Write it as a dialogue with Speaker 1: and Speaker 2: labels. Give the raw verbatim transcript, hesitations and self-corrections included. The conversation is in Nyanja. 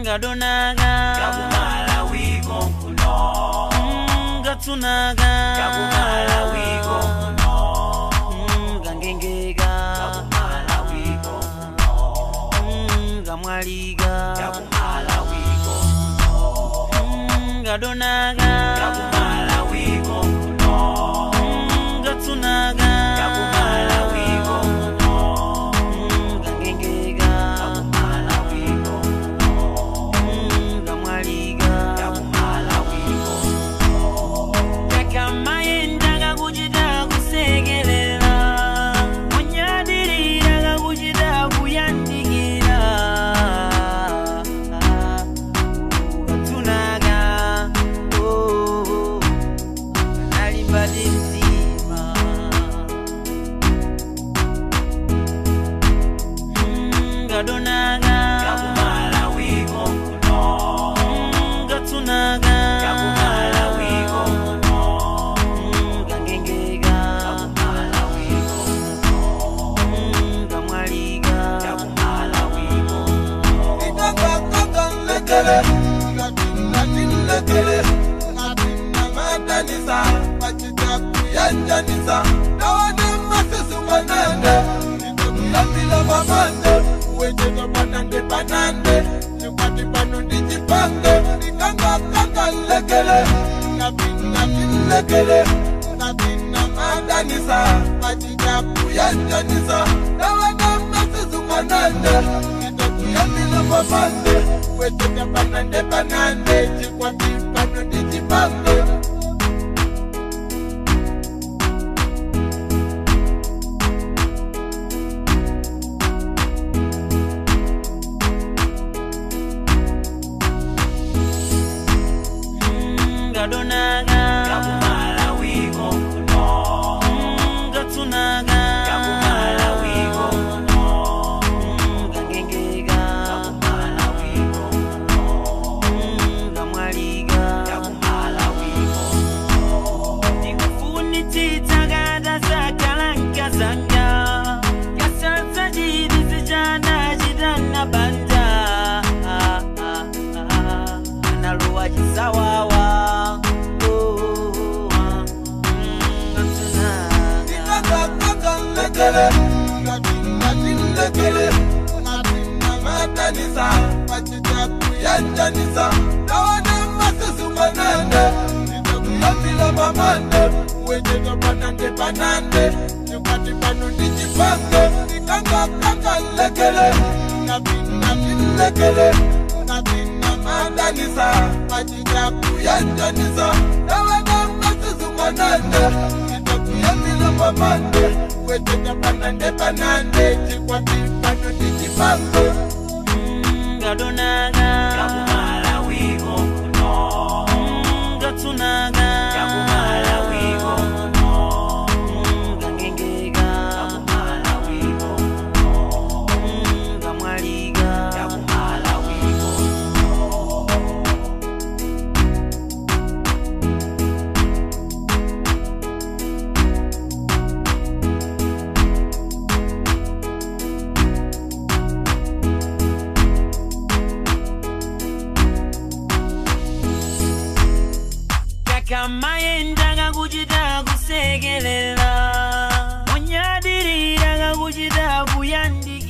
Speaker 1: Gadonaga
Speaker 2: Gabumala wigo kuno
Speaker 1: Gatsunaga
Speaker 2: Gabumala wigo kuno
Speaker 1: Gangengega
Speaker 2: Gabumala wigo kuno
Speaker 1: Gamwaliga
Speaker 2: Gabumala wigo kuno
Speaker 1: Gadonaga
Speaker 2: Gabumala wigo kuno
Speaker 1: Gatsunaga
Speaker 2: Gabumala wigo kuno
Speaker 1: Gangengega
Speaker 2: Gabumala wigo kuno
Speaker 1: Gamwaliga
Speaker 2: Gabumala wigo
Speaker 1: Kamaenda gakujida kusegelela Munyadirira gakujida kuyandigira Gatsunaga Oh Nalimbadi mtima Gadonaga
Speaker 2: Gabumala wigo kuno
Speaker 1: Gatsunaga
Speaker 2: Gabumala wigo kuno
Speaker 1: Gangengega
Speaker 2: Gabumala wigo kuno
Speaker 1: Gamwaliga
Speaker 2: Gabumala wigo
Speaker 3: Lekele, Latin lekele, Latin namadanisa, Pachita kuyanjanisa, Nawane masisu manande, Nitoku yapila mamande, Uwejeto panande panande, Nyukati panundi jipange, Nikanga kanga lekele, Latin Latin lekele, Latin namadanisa, Pachita kuyanjanisa, Nawane masisu manande, Nitoku yapila mamande, Uwejeto panande panande, Chikwati panundi jipange.
Speaker 1: Gadonaga
Speaker 2: Gabumala wigo kuno
Speaker 1: Gatsunaga
Speaker 2: Gabumala wigo kuno
Speaker 1: Gangengega
Speaker 2: Gabumala wigo kuno
Speaker 1: Gamwaliga
Speaker 2: Gabumala wigo
Speaker 1: Nikufuni titagada zakalanka zanga Kasansa jidi sijana jidana banda Analuwa jisawawa
Speaker 3: Lekele, Latin Latin lekele, Latin namadanisa, Pachita kuyanjanisa, Nawane masisu manande, Nitoku yapila mamande, Uwejeto panande panande, Nyukati panundi jipange, Nikanga kanga lekele, Latin Latin lekele, Latin namadanisa, Pachita kuyanjanisa, Nawane masisu manande, Nitoku yapila mamande, Uwejeto panande panande, Chikwati panundi jipange.
Speaker 1: Gadonaga
Speaker 2: Gabumala wigo kuno
Speaker 1: Gatsunaga
Speaker 2: Gabumala wigo kuno
Speaker 1: Gangengega
Speaker 2: Gabumala wigo kuno
Speaker 1: Gamwaliga
Speaker 2: Gabumala wigo kuno
Speaker 1: Kamaenda gakujida kusegelela Munyadirira gakujida kuyandi